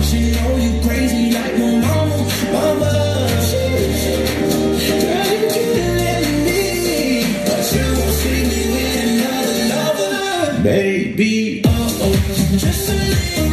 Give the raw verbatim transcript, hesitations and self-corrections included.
she know you crazy like my mama, mama. Girl, you killing me, but you won't see me with another lover, baby. Oh oh, just a little.